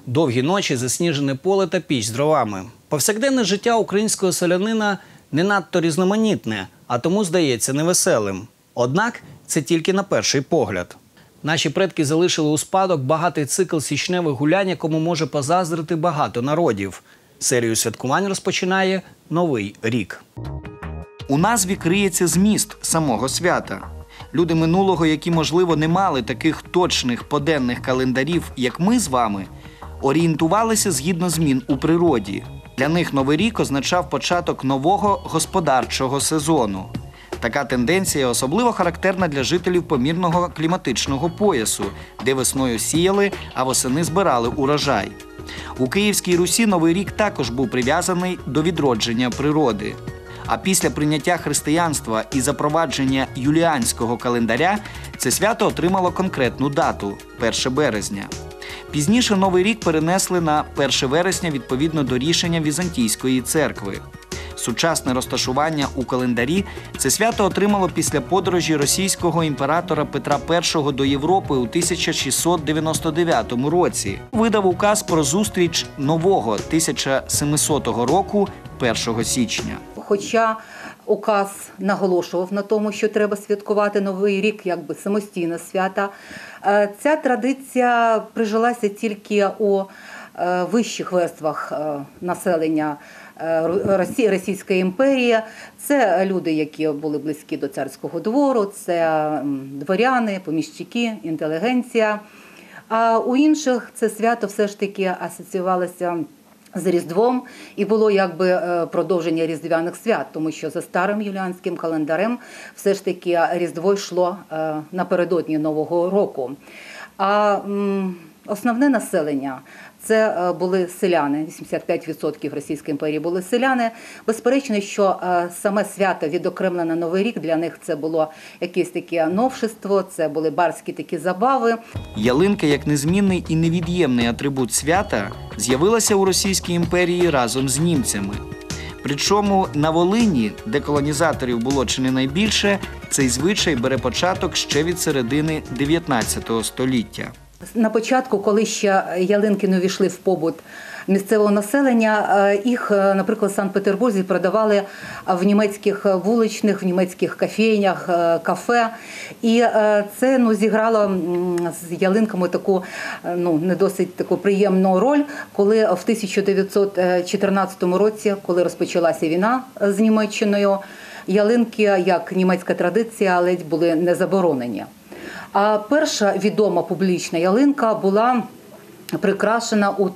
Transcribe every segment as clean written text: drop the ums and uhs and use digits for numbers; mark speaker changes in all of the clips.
Speaker 1: Довгі ночі, засніжене поле та піч з дровами. Повсякденне життя українського селянина не надто різноманітне, а тому здається невеселим. Однак це тільки на перший погляд. Наші предки залишили у спадок багатий цикл січневих гулянь, якому може позаздрити багато народів. Серію святкувань розпочинає Новий рік.
Speaker 2: У назві криється зміст самого свята. Люди минулого, які, можливо, не мали таких точних поденних календарів, як ми з вами, орієнтувалися згідно змін у природі. Для них Новий рік означав початок нового господарчого сезону. Така тенденція особливо характерна для жителів помірного кліматичного поясу, де весною сіяли, а восени збирали урожай. У Київській Русі Новий рік також був прив'язаний до відродження природи. А після прийняття християнства і запровадження юліанського календаря це свято отримало конкретну дату – 1 березня. Пізніше Новий рік перенесли на 1 вересня відповідно до рішення Візантійської церкви. Сучасне розташування у календарі це свято отримало після подорожі російського імператора Петра І до Європи у 1699 році. Видав указ про зустріч нового 1700 року 1 січня.
Speaker 3: Хоча указ наголошував на тому, що треба святкувати Новий рік якби самостійне свято, ця традиція прижилася тільки у вищих верствах населення Російської імперії. Це люди, які були близькі до царського двору, це дворяни, поміщики, інтелігенція. А у інших це свято все ж таки асоціювалося з Різдвом і було якби продовження різдвяних свят, тому що за старим юліанським календарем все ж таки Різдво йшло напередодні Нового року. А основне населення – це були селяни, 85% Російської імперії були селяни. Безперечно, що саме свято відокремлене Новий рік, для них це було якесь таке новшество, це були барські такі забави.
Speaker 2: Ялинка, як незмінний і невід'ємний атрибут свята, з'явилася у Російській імперії разом з німцями. Причому на Волині, де колонізаторів було чи не найбільше, цей звичай бере початок ще від середини 19 століття.
Speaker 3: На початку, коли ще ялинки не увійшли в побут місцевого населення, їх, наприклад, в Санкт-Петербурзі продавали в німецьких вуличних, в німецьких кофейнях, кафе. І це зіграло з ялинками таку не досить таку приємну роль, коли в 1914 році, коли розпочалася війна з Німеччиною, ялинки, як німецька традиція, ледь були не заборонені. А перша відома публічна ялинка була прикрашена у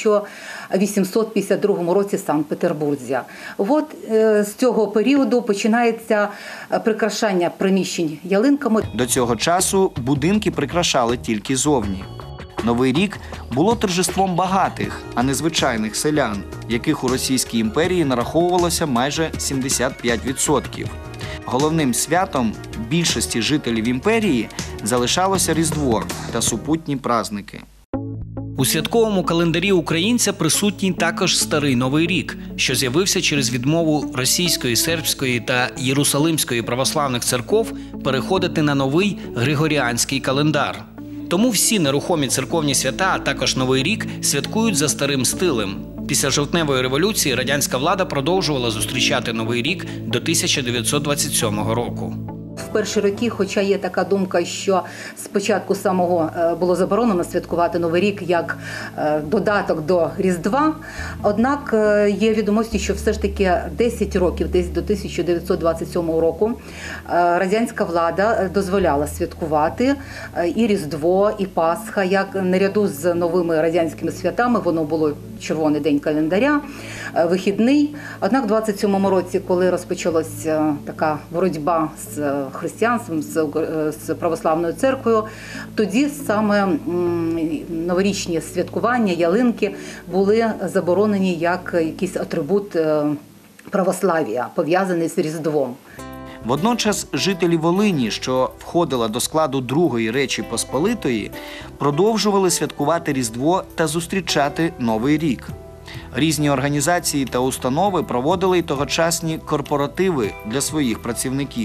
Speaker 3: 1852 році в Санкт-Петербурзі. От з цього періоду починається прикрашання приміщень ялинками.
Speaker 2: До цього часу будинки прикрашали тільки зовні. Новий рік було торжеством багатих, а не звичайних селян, яких у Російській імперії нараховувалося майже 75%. Головним святом більшості жителів імперії залишалося Різдво та супутні праздники.
Speaker 1: У святковому календарі українця присутній також Старий Новий рік, що з'явився через відмову російської, сербської та єрусалимської православних церков переходити на новий григоріанський календар. Тому всі нерухомі церковні свята, а також Новий рік святкують за старим стилем. Після жовтневої революції радянська влада продовжувала зустрічати Новий рік до 1927 року.
Speaker 3: В перші роки, хоча є така думка, що спочатку самого було заборонено святкувати Новий рік як додаток до Різдва, однак є відомості, що все ж таки 10 років, десь до 1927 року, радянська влада дозволяла святкувати і Різдво, і Пасха, як наряду з новими радянськими святами, воно було червоний день календаря, вихідний. Однак в 27-му році, коли розпочалася така боротьба з християнством, з православною церквою, тоді саме новорічні святкування, ялинки були заборонені як якийсь атрибут православ'я, пов'язаний з Різдвом.
Speaker 2: Водночас жителі Волині, що входила до складу Другої Речі Посполитої, продовжували святкувати Різдво та зустрічати Новий рік. Різні організації та установи проводили й тогочасні корпоративи для своїх працівників.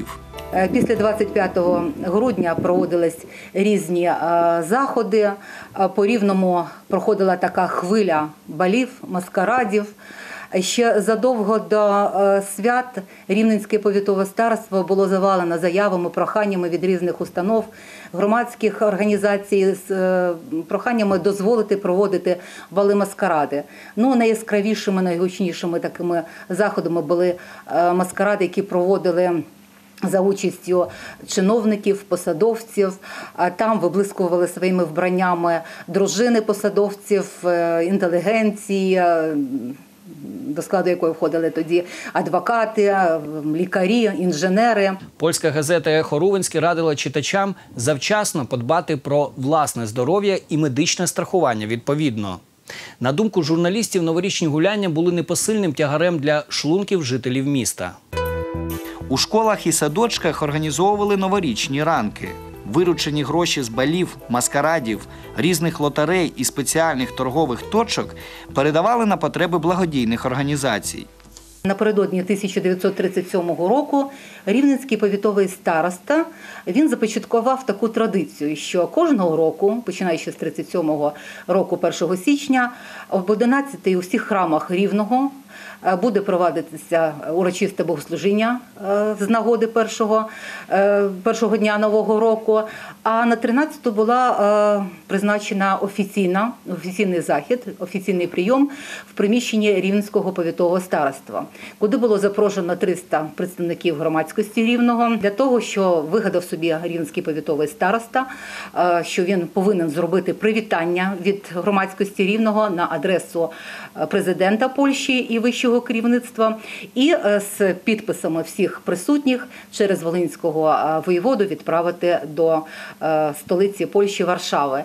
Speaker 3: Після 25 грудня проводились різні заходи. По Рівному проходила така хвиля балів, маскарадів. Ще задовго до свят Рівненське повітове староство було завалено заявами, проханнями від різних установ, громадських організацій з проханнями дозволити проводити бали-маскаради. Ну, найяскравішими, найгучнішими такими заходами були маскаради, які проводили за участю чиновників, посадовців. Там виблискували своїми вбраннями дружини посадовців, інтелігенції, до складу якої входили тоді адвокати, лікарі, інженери.
Speaker 1: Польська газета «Ехо Рувенське» радила читачам завчасно подбати про власне здоров'я і медичне страхування відповідно. На думку журналістів, новорічні гуляння були непосильним тягарем для шлунків жителів міста.
Speaker 2: У школах і садочках організовували новорічні ранки. Виручені гроші з балів, маскарадів, різних лотерей і спеціальних торгових точок передавали на потреби благодійних організацій.
Speaker 3: Напередодні 1937 року Рівненський повітовий староста, він започаткував таку традицію, що кожного року, починаючи з 1937 року 1 січня, об 11 у всіх храмах Рівного буде проводитися урочисте богослужіння з нагоди першого дня Нового року, а на 13-ту була призначена офіційний захід, офіційний прийом в приміщенні Рівненського повітового староства, куди було запрошено 300 представників громадськості Рівного для того, що вигадав собі Рівненський повітовий староста, що він повинен зробити привітання від громадськості Рівного на адресу президента Польщі і вищого керівництва, і з підписами всіх присутніх через волинського воєводу відправити до столиці Польщі Варшави.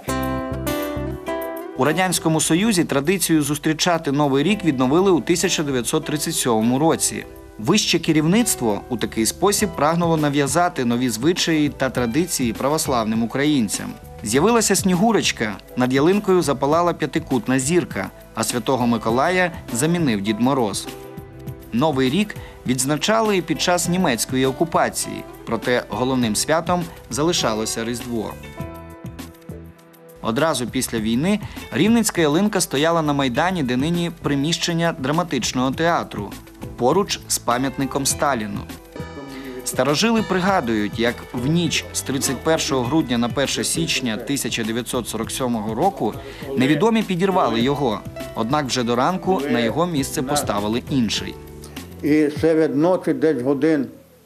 Speaker 2: У Радянському Союзі традицію зустрічати Новий рік відновили у 1937 році. Вище керівництво у такий спосіб прагнуло нав'язати нові звичаї та традиції православним українцям. З'явилася Снігурочка, над ялинкою запалала п'ятикутна зірка, а Святого Миколая замінив Дід Мороз. Новий рік відзначали і під час німецької окупації, проте головним святом залишалося Різдво. Одразу після війни Рівненська ялинка стояла на Майдані, де нині приміщення драматичного театру, поруч з пам'ятником Сталіну. Старожили пригадують, як в ніч з 31 грудня на 1 січня 1947 року невідомі підірвали його, однак вже до ранку на його місце поставили інший.
Speaker 4: І серед ночі десь годин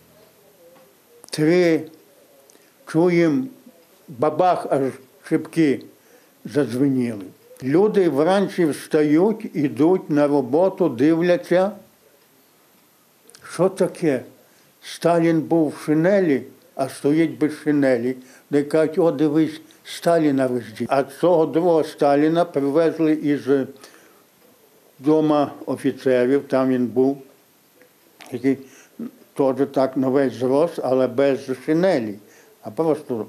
Speaker 4: 3 чуємо бабах, аж шибки задзвеніли. Люди вранці встають, ідуть на роботу, дивляться, що таке? Сталін був в шинелі, а стоїть без шинелі. Де кажуть, о, дивись, Сталіна везді. А цього другого Сталіна привезли із дому офіцерів, там він був, який теж так на весь зрос, але без шинелі, а просто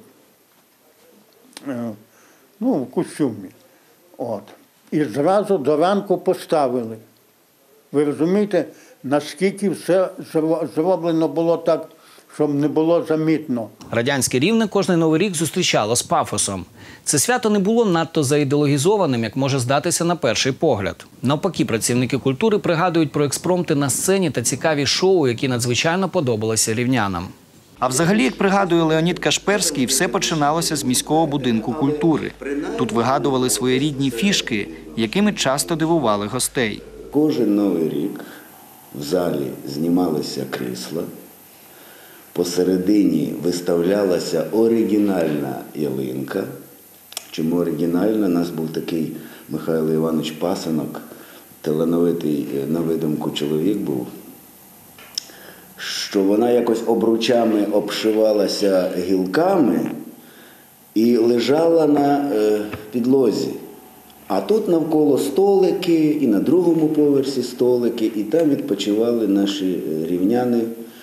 Speaker 4: в костюмі. От. І зразу до ранку поставили. Ви розумієте, наскільки все зроблено було так, щоб не було замітно.
Speaker 1: Радянське Рівне кожний Новий рік зустрічало з пафосом. Це свято не було надто заідеологізованим, як може здатися на перший погляд. Навпаки, працівники культури пригадують про експромти на сцені та цікаві шоу, які надзвичайно подобалися рівнянам.
Speaker 2: А взагалі, як пригадує Леонід Кашперський, все починалося з міського будинку культури. Тут вигадували своєрідні фішки, якими часто дивували гостей.
Speaker 5: Кожен Новий рік в залі знімалися крісла, посередині виставлялася оригінальна ялинка. Чому оригінальна? У нас був такий Михайло Іванович Пасенок, талановитий на видумку чоловік був, що вона якось обручами обшивалася гілками і лежала на підлозі. А тут навколо столики, і на другому поверсі столики, і там відпочивали наші рівняни,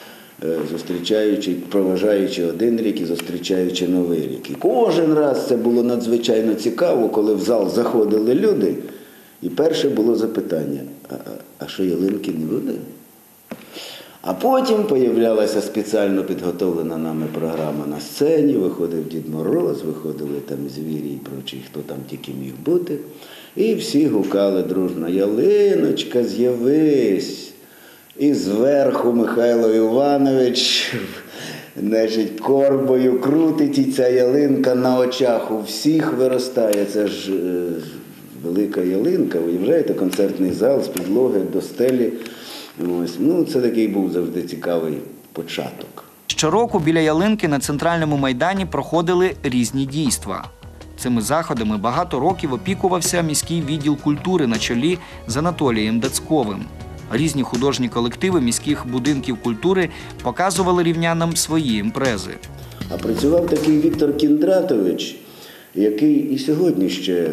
Speaker 5: проважаючи один рік і зустрічаючи Новий рік. І кожен раз це було надзвичайно цікаво, коли в зал заходили люди, і перше було запитання, а що ялинки не буде? А потім появлялася спеціально підготовлена нами програма на сцені, виходив Дід Мороз, виходили там звірі і прочі, хто там тільки міг бути. І всі гукали дружно: «Ялиночка, з'явись!» І зверху Михайло Іванович, значить, корбою крутить, і ця ялинка на очах у всіх виростає. Це ж велика ялинка, уявляєте, концертний зал з підлоги до стелі. Ось. Ну, це такий був завжди цікавий початок.
Speaker 2: Щороку біля ялинки на центральному майдані проходили різні дійства. Цими заходами багато років опікувався міський відділ культури на чолі з Анатолієм Дацьковим. Різні художні колективи міських будинків культури показували рівнянам свої імпрези.
Speaker 5: А працював такий Віктор Кіндратович, який і сьогодні ще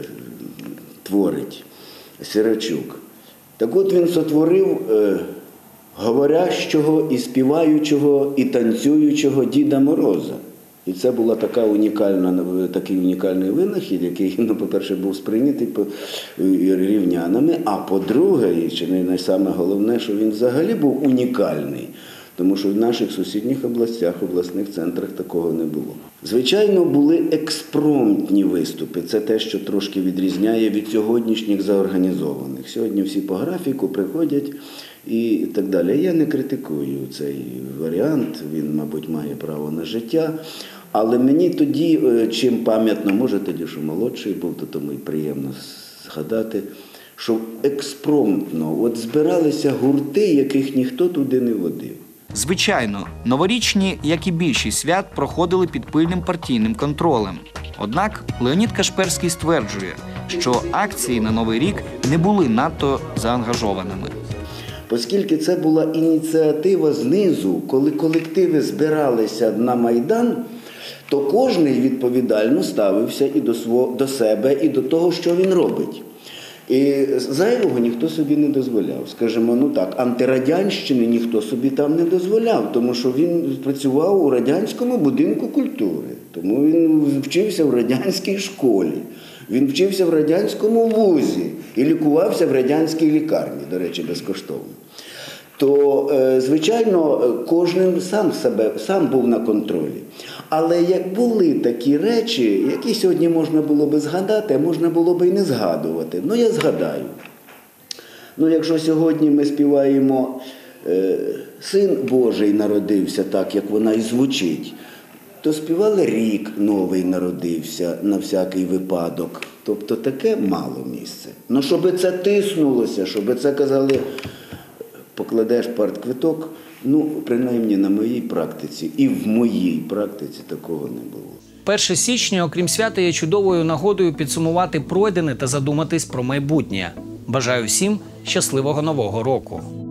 Speaker 5: творить, Сирачук. Так от він сотворив говорящого і співаючого і танцюючого Діда Мороза. І це була такий унікальний винахід, який, ну, по-перше, був сприйнятий рівнянами, а по-друге, і чи не найсаме головне, що він взагалі був унікальний, тому що в наших сусідніх областях, обласних центрах такого не було. Звичайно, були експромтні виступи. Це те, що трошки відрізняє від сьогоднішніх заорганізованих. Сьогодні всі по графіку приходять і так далі. Я не критикую цей варіант, він, мабуть, має право на життя. Але мені тоді, чим пам'ятно, може тоді, що молодший був, то тому і приємно згадати, що експромтно от збиралися гурти, яких ніхто туди не водив.
Speaker 2: Звичайно, новорічні, як і більшість свят, проходили під пильним партійним контролем. Однак Леонід Кашперський стверджує, що акції на Новий рік не були надто заангажованими.
Speaker 5: Оскільки це була ініціатива знизу, коли колективи збиралися на Майдан, то кожен відповідально ставився і до себе, і до того, що він робить. І зайвого ніхто собі не дозволяв. Скажімо, ну так, антирадянщини ніхто собі там не дозволяв, тому що він працював у радянському будинку культури, тому він вчився в радянській школі, він вчився в радянському вузі і лікувався в радянській лікарні, до речі, безкоштовно. То, звичайно, кожен сам був на контролі. Але як були такі речі, які сьогодні можна було би згадати, а можна було би і не згадувати. Ну, я згадаю. Ну, якщо сьогодні ми співаємо «Син Божий народився», так, як вона і звучить, то співали «Рік новий народився» на всякий випадок. Тобто таке мало місце. Ну, щоб це тиснулося, щоб це казали, покладеш партквиток, ну, принаймні на моїй практиці і в моїй практиці такого не було.
Speaker 1: 1 січня, окрім свята, є чудовою нагодою підсумувати пройдене та задуматись про майбутнє. Бажаю всім щасливого Нового року!